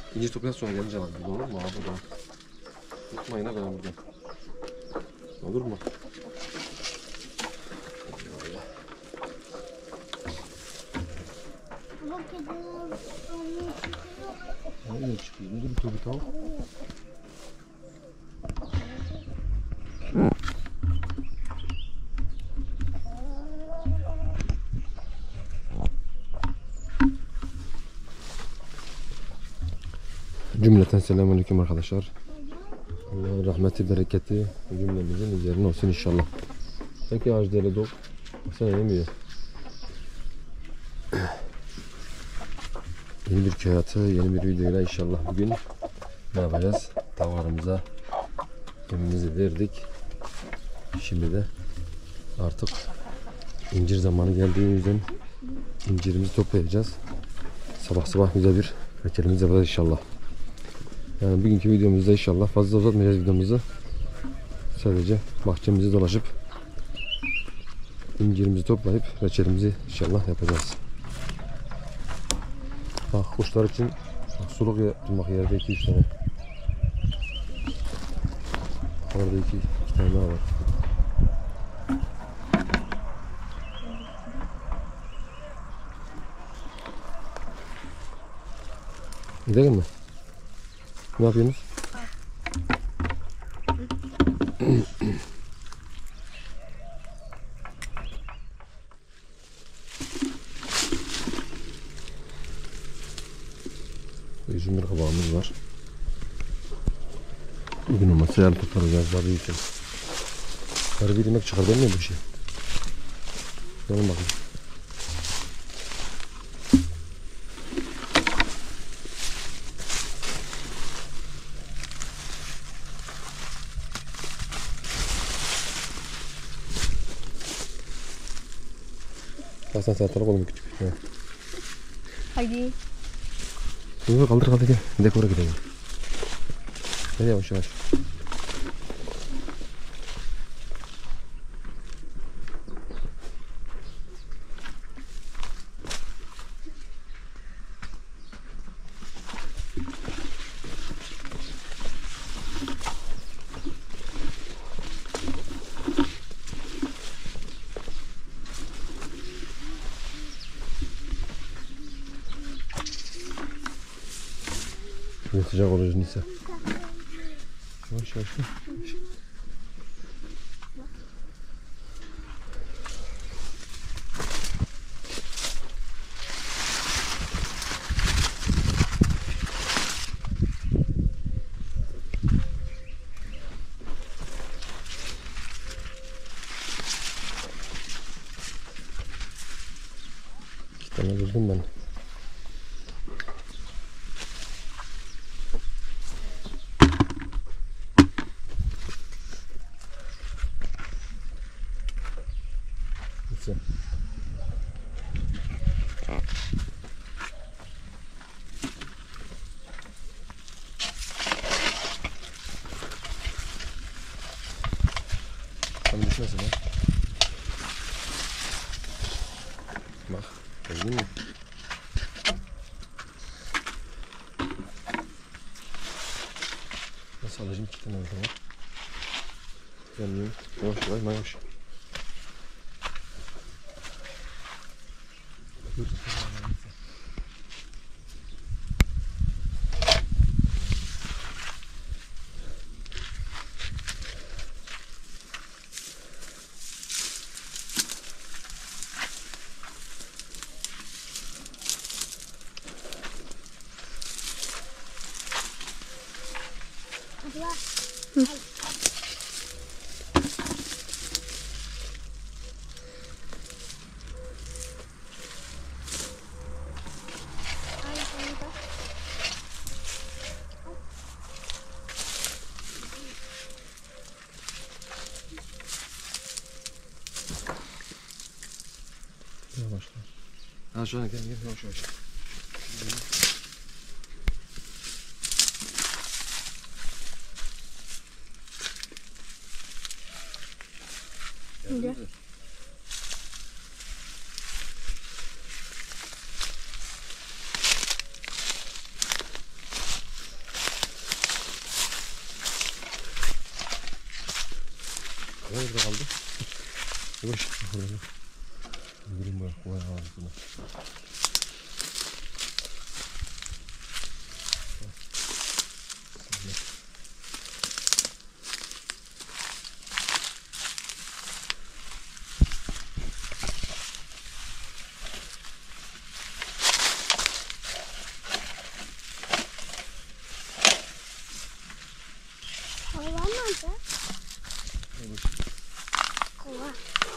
İncir toplayan sonra gelince var. Burada olur mu abi? Burada. Tutmayın ha ben buradan. Olur mu? Nereye çıkıyor? Nerede bir tobi tavuk? Cümleten selamünaleyküm arkadaşlar. Allah'ın rahmeti, bereketi cümlemizin üzerine olsun inşallah. Peki ağaç deli dok. Sen yemiyor. Yeni bir köy hayatı, yeni bir videoyla inşallah bugün ne yapacağız? Tavuklarımıza yemimizi verdik. Şimdi de artık incir zamanı geldiğimizden incirimizi toplayacağız. Sabah sabah güzel bir reçelimiz yapacağız inşallah. Yani bugünkü videomuzda inşallah fazla uzatmayacağız videomuzu. Sadece bahçemizi dolaşıp incirimizi toplayıp reçelimizi inşallah yapacağız. Bak kuşlar için suluk yapmak yerde 2-3 tane. Orada iki tane daha var. Gidelim mi? Ne yapıyorsunuz? Üzüm bir kabağımız var. Bugün ama seyir tutaracağız barı için. Barı bir yemek çıkar değil mi bu şey? Gelin bakayım. Sen salatalık oğlum küçük. Evet. Haydi. Dur kaldır gel. Dekora gidelim. Gel yavaş yavaş. Ne sıcak olacak Nisa. Yavaş yavaş. İki tane vurdum ben. Nisa. Tam düşmesin ha. Bak, gördün mü? Nasıl alacağım iki tane orada var. Yanıyorum. Yavaş yavaş yavaş. Yavaş. Ha şuna gel yavaş yavaş. Gel. Nerede kaldı? Yavaş. Yürüyün böyle kolay ağzına. Kova nerede? Kova.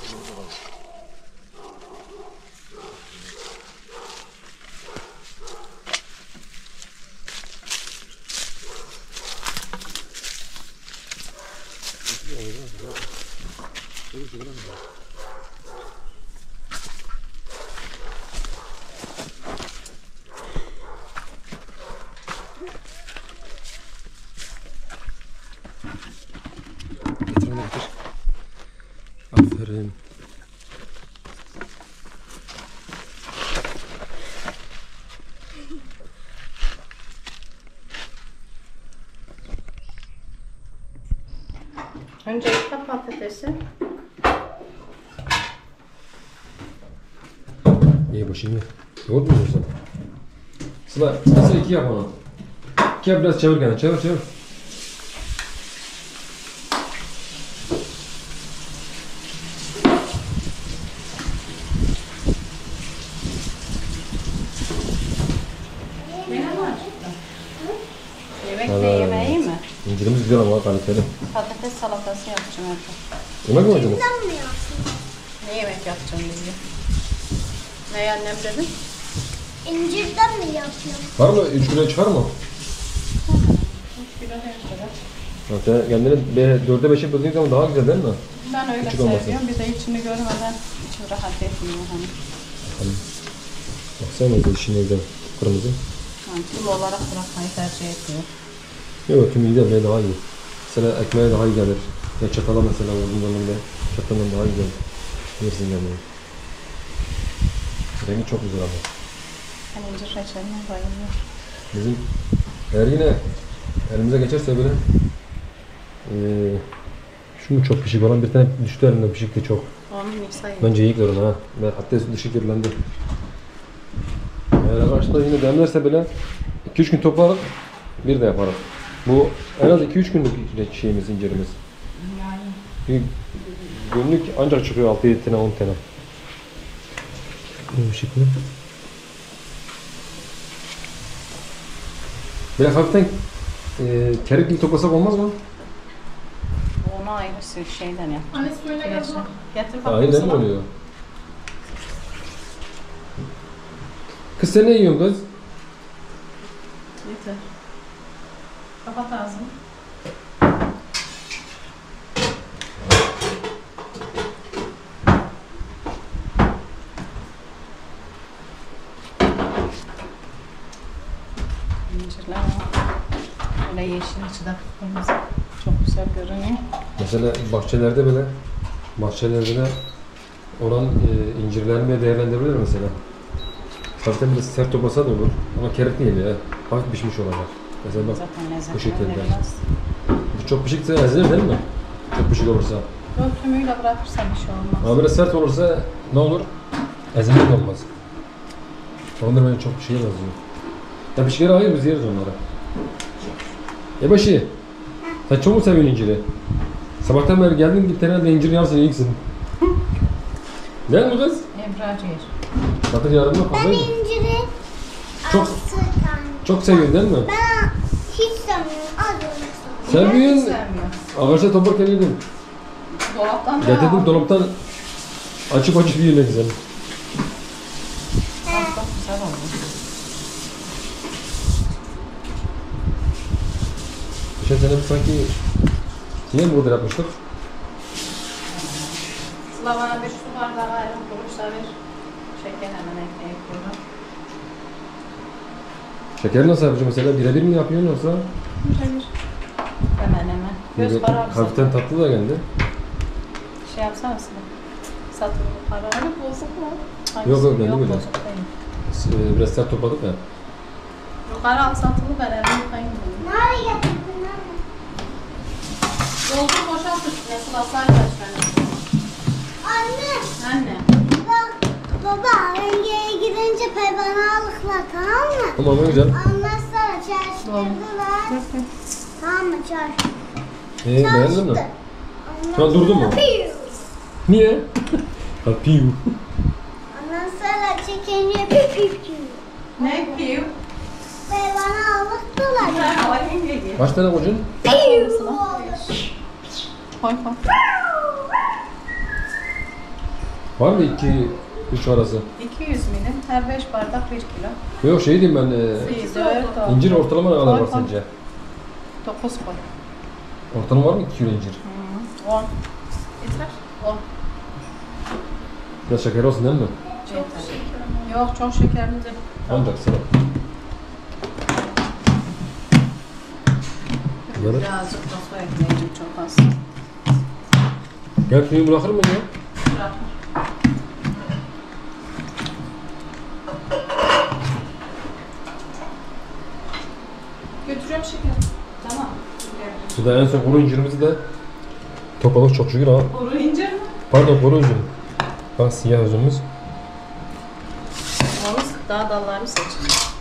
Getir onu getir. Aferin. Önce ekle patatesi. İyi bu şimdi. Yoğurt mu yiyorsun? Sıla, istersen iki yap ona. İki yap biraz çevir kendini. Çevir çevir. Yine mi acıktın? Yemek de Evet. yemeği mi? İncirimiz güzel ama kaliteli. Patates salatası yapacağım evde. Yemek mi acaba? Sen mi yaptın? Ne yemek yapacağım bizi? Ne annem dedi? İncirden mi yapıyorsun? Var mı? 3 kilo çıkar mı? 3 kilo ne kadar? Ya sen kendini 4'e 5'e böldüğün zaman daha güzel değil mi? Ben öyle Küçük olmasın. seviyorum. Bir de içini görmeden içim rahat etmiyor. Hani. Baksana da işin evde kırmızı. Yani kilo olarak bırakmayı tercih etmiyor. Yok tüm iyi de daha iyi. Mesela ekmeğe daha iyi gelir. Ya çatala mesela olduğundan bile çataldan daha iyi gelir. Yersin yani. Rengi çok güzel ama. Ben incir reçeline bayılıyorum. Bizim eğer yine elimize geçerse böyle şu mu çok pişik olan bir tane düştü elimden pişikti çok. Onun Nisa'yı. Bence iyi görün ha. Ben hatta dışı kirlendi. Eğer arkadaşlar yine demlerse böyle 2-3 gün toplarız bir de yaparız. Bu en az 2-3 günlük şeyimiz, incirimiz. Yani. Bir günlük ancak çıkıyor 6-7 tane 10 tane. Bu şekilde. Böyle hafiften kerikli toplasak olmaz mı? Onu ayrı şeyden yapacağım. Anne suyuna Getir. yazma. Getir bakalım Aynen sana. oluyor. Kız sen ne yiyorsun kız? Getir. Kapat ağzını. İncirler öyle yeşil içi de kırmızı. Çok güzel görünüyor. Mesela bahçelerde böyle olan incirlerini değerlendirebilir mesela. Hafiften biraz sert toplasa da olur ama kerik değil ya. Hafif pişmiş olacak. Mesela bak Zaten bu lezzetli şekilde. verilmez. Bu çok pişikse ezilir değil mi? Çok pişik olursa. Yok tümüyle bırakırsan bir şey olmaz. Ama biraz sert olursa ne olur? Ezilmek olmaz. Onlar bence çok şeye benziyor. Ya bir şeyler ayır biz yeriz onları. Ebaşı, sen çok mu seviyorsun inciri? Sabahtan beri geldin bir tane de incir yarısını yiyeceksin. Değil mi kız? Emracı yer. Zaten yarın fazla Ben yedin. inciri Çok- 6 tane. Çok seviyorsun değil mi? Ben hiç sevmiyorum. Az önce sevmiyorum. Sevmiyorsun. Sevmiyor. Ağaçta toplarken yedim. Dolaptan da Getirdim dolaptan açıp açıp yiyor ne güzel. Çok güzel olmuş. Geçen sene biz sanki yine mi burada yapmıştık? Sıla bana bir su bardağı ayran kurursa ver. Şeker hemen ekleyip koyuyorum. Şekeri nasıl yapacağım mesela? Birebir mi yapıyorsun yoksa? Hayır. Hemen hemen. Göz Böyle kararsa. hafiften tatlı da geldi. Şey yapsana Sıla. Satılığı kararı bozuk mu? Yok, yok, benim yok öyle. bozuk değil. Biraz sert topladık ya. Yukarı al satılı ben elini yıkayayım. Nereye getirdin anne? Doldur boşalt üstüne. Sulaslar kaç tane. Anne. Anne. Bak baba rengeye gidince peyvanalıkla tamam mı? Tamam ne güzel. Ondan sonra çarşıladılar. Tamam mı çarşı? Beğendin mi? Ondan Şu an durdu mu? sonra piu. Niye? Ha piu. Ondan sonra çekince piu piu piu. Ne piyo? Peyvanalıktılar. Alayım geliyor. Kaç tane kocan? Piu. Koy koy. Var mı 2-3 arası? 200 milim. Her 5 bardak 1 kilo. Yok şey diyeyim ben. 4, İncir ortalama ne kadar var Koy, koy. sence? 9 koy. Ortalama var mı 2 kilo incir? 10. Yeter. 10. Biraz şeker olsun değil mi? Çok şekerli. Yok çok şekerli değil. Ancak sıra. Bunları Birazcık da su ekleyeceğim çok az. gel suyu bırakır mı ya? Bırak. Götürüyorum şeker. Tamam. Suda en son kuru incirimizi de topladık çok şükür ha. Kuru incir mi? Pardon kuru incir. Bak siyah üzümümüz. Yalnız daha dallarını seçin.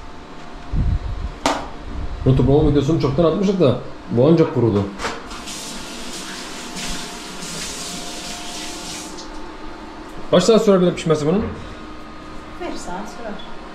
Bu toplama videosunu çoktan atmıştık da bu ancak kurudu. Kaç saat sürer bile pişmesi bunun? 1 saat sürer.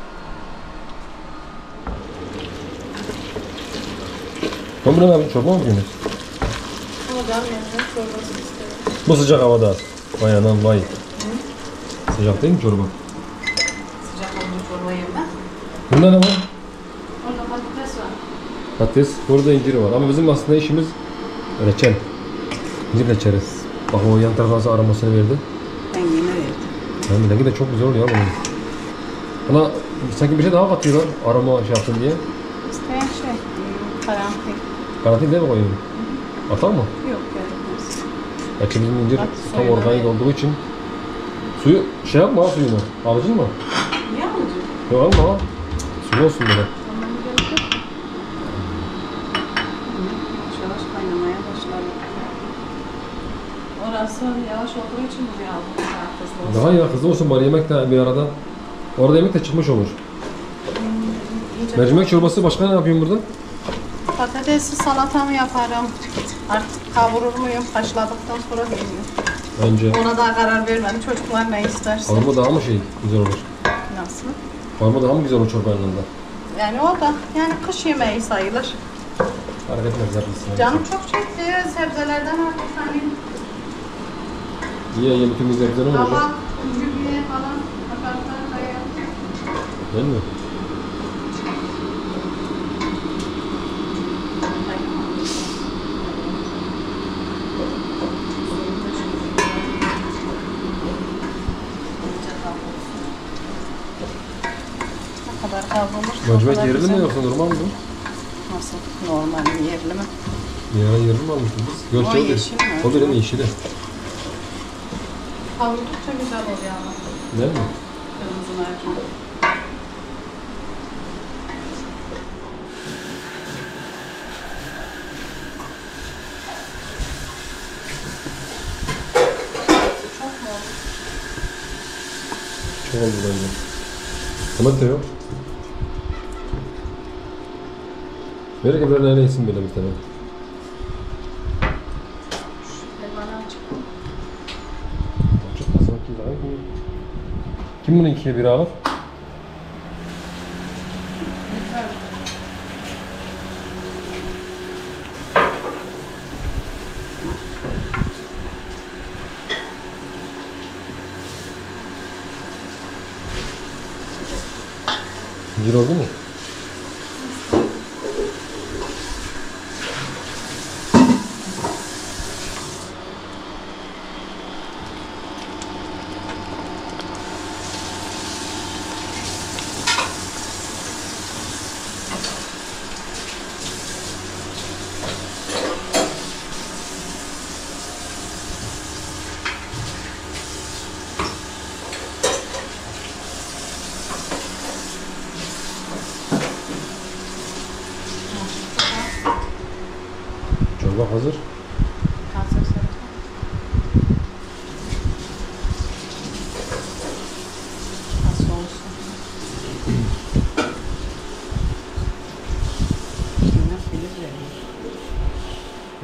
Tomra abi çorba mı yapıyorsunuz? Hocam memnun çorbası istedim. Bu sıcak havada. Vay anam vay. Sıcak değil mi çorba? Sıcak olduğu çorba yemem. Bunda ne var? Orada patates var. Patates, burada inciri var. Ama bizim aslında işimiz reçel. İncir reçeli. Bak o yan tarafa nasıl aromasını verdi. Ben yine verdim. Yani rengi de çok güzel oluyor bunun. Buna sanki bir şey daha katıyorlar aroma şey yapsın diye. İsteyen şey. Karanfil. Karantin değil mi koyuyorum? Atar mı? Yok gerekmez. Belki bizim incir At tam suyunu organik ver. olduğu için. Suyu şey yapma ha suyunu. Alıcın mı? Niye alıcı? Yok alma ha. Sulu olsun böyle. Ondan gerek yok. Yavaş yavaş kaynamaya başladı. Orası yavaş olduğu için buraya aldım. Daha hızlı olsun. Daha ya hızlı olsun bari yemek de bir arada. Orada yemek de çıkmış olur. İyice Mercimek çorbası başka ne yapayım burada? patatesli salatamı yaparım. Artık kavurur muyum? Haşladıktan sonra bilmiyorum. Bence Ona daha karar vermedim. Çocuklar ne isterse. kavurma daha mı şey güzel olur? Nasıl? Kavurma daha mı güzel olur çorba yanında? Yani o da yani kış yemeği sayılır. Hareket etmez haklısın. Canım çok çekti. Sebzelerden artık hani Ye ye bütün güzel olacak. kabak, cübiye falan akartlar kaya. Değil mi? Ne kadar kavrulursa o Mercimek kadar yerli mi güzel. yoksa normal mi? Nasıl? Normal yerli mi? Ya yerli mi almışsın biz? O yeşil mi? O benim yeşili. Kavruldukça güzel oluyor ama. Değil mi? Kırmızı mercimek. Çok mu oldu? Çok oldu bence. Domates yok. Ver ki böyle yesin böyle bir tane. Elmanı açık. Çok da sanki daha iyi. Kim bunu ikiye bir alır? Yeter. Bir oldu mu? Çorba hazır.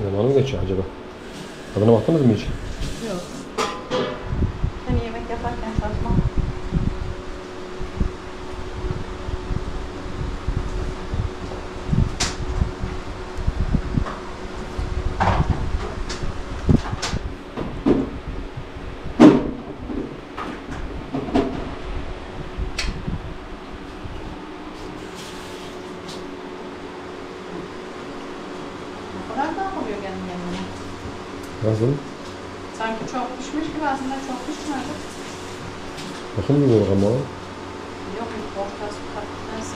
Zamanı mı geçiyor acaba? Tadına baktınız mı hiç? Yok. Hani yemek yaparken tatmam. O kadar da oluyor benim yanıma. Nasıl? Sanki çok pişmiş gibi aslında çok pişmedi. Bakın gibi bak ama. Yok yok ortası neyse.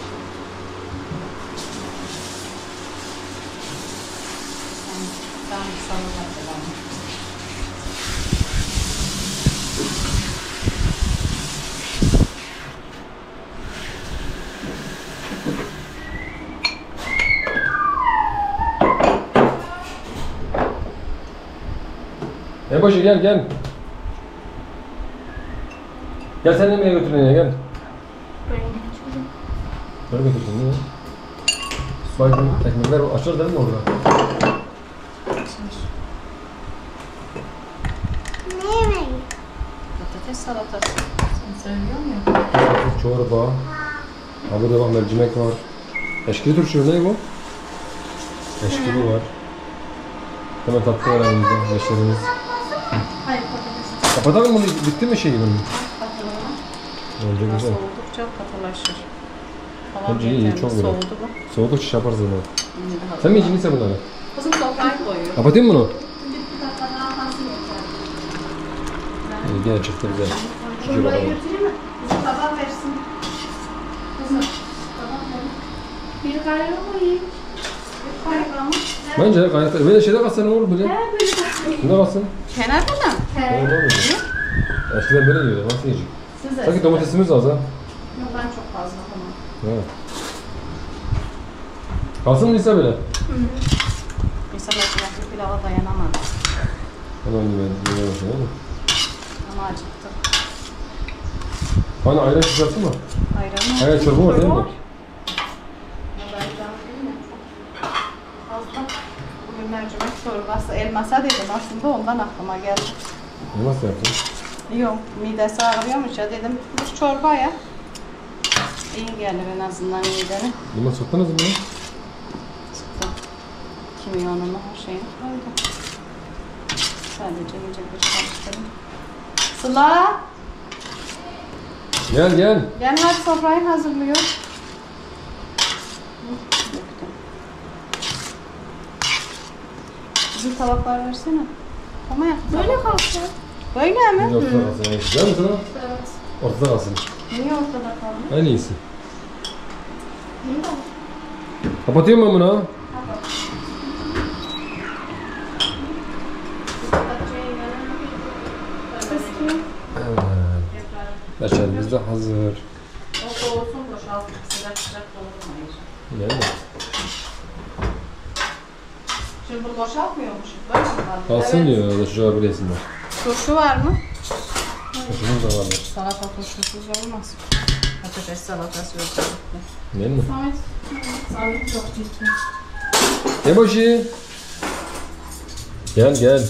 Tam salata falan. Başı gel gel. Gel sen nereye götürün gel. Böyle götürsün niye? Baygın ekmekler açılır değil mi orada? Ne yemeği? Patates salatası. Sen söylüyor musun? Çorba. Ha burada bak mercimek var. Eşkili turşu ne bu? Eşkili var. Hemen tatlı var elimizde. Beşlerimiz. Hayır patates. Kapatalım bunu. Bitti mi şeyi bunun? Katalım. Bence Nasıl güzel. oldukça katılaşır. Hava Bence iyi, yeterli çok güzel. soğudu bu. Soğudukça şey yaparız bunu. Daha Sen mi yiyeceksin sen bunları? Kızım sofrayı koyuyor. Kapatayım mı bunu? Bir dakika daha kalsın yeter. İyi gene çıktı güzel. Şükür Çorbayı bakalım. götüreyim mi? Kızım tabak versin. Kızım tabak verin. Bir kaynağı koyayım. Bir kayık mı? Bence gayet... Böyle şeyde kalsın ne olur böyle? Ne kalsın? Kenarda mı? Ne olur? Eskiden böyle yiyordu. Nasıl yiyecek? Size. Sanki domatesimiz az ha. Yok ben çok fazla tamam. Evet. Kalsın mı ise böyle? İnsan ekmekli pilava dayanamadı. Hemen yememişim değil mi? Ama acıktı. Hani ayran şişesi mi? Ayranı. Ayran çorba var değil mi? Fazla. Bugün mercimek çorbası, elmasa dedim aslında ondan aklıma geldi. Nasıl yaptın? Yok, midesi ağrıyormuş ya dedim. Bu çorba ya. İyi gelir en azından midene. Limon sıktınız mı? Sıktım. Kimyonunu, her şeyini koydum. Sadece iyice bir karıştırayım. Sıla! Gel gel. Gel hadi sofrayı hazırlıyor. Döktüm. Bizim tabaklar versene. Ama ya. Böyle kalsın. Böyle mi? Şimdi ortada kalsın. Yani. Güzel mi sana? Evet. Ortada kalsın. Niye ortada kaldı? En iyisi. Değil mi? Kapatıyorum ben bunu. Evet. Reçelimiz de hazır. O soğusun boşaltıp sıcak sıcak doldurmayız. Nerede? Şimdi bunu boşaltmıyormuşuz. Böyle mi kaldı? Kalsın Evet. diyor da çocuğa bir yesinler. Turşu var mı? Turşumuz da vardır. Salata turşusuz olmaz. Patates salatası özellikle. Değil mi? Samet. Samet yok ciddi. Ne boşu? Gel gel.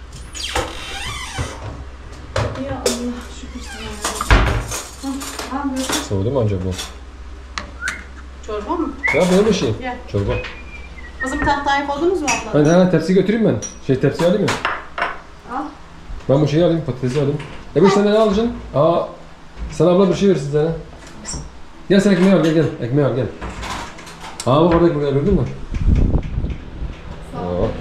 Ya Allah şükür sana. Al böyle. Soğudu mu acaba bu? Çorba mı? Ya böyle bir şey. Gel. Çorba. Kızım tahtayı koydunuz mu abla? Ben hemen tepsi götüreyim ben. Tepsi alayım mı? Al. Ben bu şeyi alayım, patatesi alayım. Sen ne alacaksın? Sen abla bir şey versin sana. Gel sen ekmeği al, gel. Ekmeği al, gel. Bak orada ekmeği gördün mü? Aa.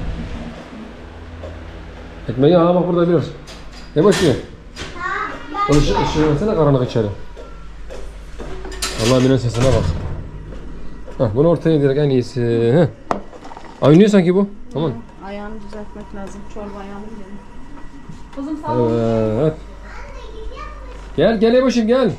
Ekmeği bak burada biraz. Gel. Işığı versene karanlık içeri. Allah bilen sesine bak. Bunu ortaya indirerek en iyisi. Heh. Oynuyor sanki bu. Aman. Ayağını düzeltmek lazım. Çorba ayağını gidelim. Kızım sağ ol. Evet. Gel Ebaşım gel.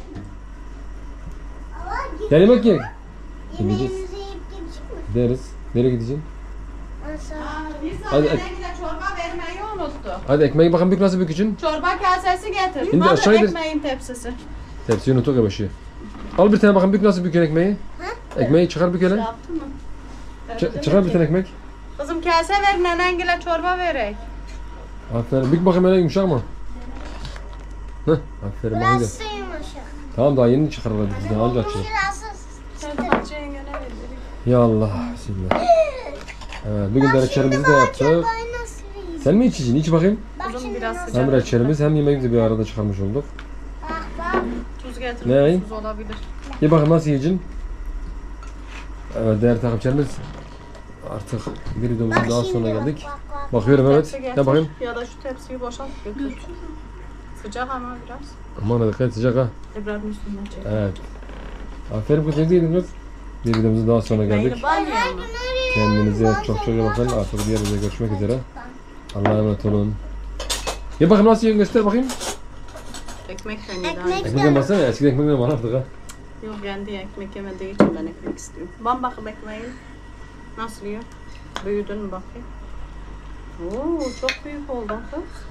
Gel yemek ye. Yemeğimizi yiyip gidecek mi? Gideriz. Nereye gideceksin? Aşağı. Bir Hadi, saniye de çorba vermeyi unuttu. Hadi ekmeği bakın nasıl bükücün. Çorba kasesi getir. İndir, Hadi aşağı indir. ekmeğin tepsisi. Tepsiyi unutuk Ebaşı. Al bir tane bakın nasıl bükün ekmeği. Ekmeği çıkar bük hele. Yaptın mı? Çıkar bir tane ekmek. Kızım kase ver, nenengile çorba verek. Aferin. Bir bakayım hele yumuşak mı? Heh, aferin bak Biraz hadi. su yumuşak. Tamam daha yeni çıkarıldı bizden anca açılır. Biraz Sen Hatice yengene ver. Ya Allah bismillah. Evet bugün de reçelimizi de yaptık. çorbayı nasıl yiyeceğim? Sen mi içeceksin? İç bakayım. Bak Kızım şimdi biraz nasıl? sıcak. Hem reçelimiz hem yemeğimizi bir arada çıkarmış olduk. Bak. Tuz getir. Ne? Tuz olabilir. Ye bakayım nasıl yiyeceksin? Evet değerli takipçilerimiz. Artık bir videomuzun daha sonuna geldik. Bak. Bakıyorum evet. Tepsi getir. Ne bakayım? Ya da şu tepsiyi boşalt götür. Sıcak ama biraz. Aman dikkat et sıcak ha. İbrahim'in üstünden çek. Evet. Aferin kız ne yedin kız? Bir videomuzun daha sonuna geldik. Neyle banyo mu? Kendinize çok iyi bakın. Artık bir yerde görüşmek üzere. Allah'a emanet olun. Ye bakayım nasıl yiyorsun göster bakayım. Ekmek peyniri. Ekmek. Ekmek yemezsene eskiden ekmek var artık ha. Yok kendi ekmek yemediği için ben ekmek istiyorum. Ben bakayım ekmeği. Nasıl yiyor? Büyüdün mü bakayım? Oo çok büyük oldu kız.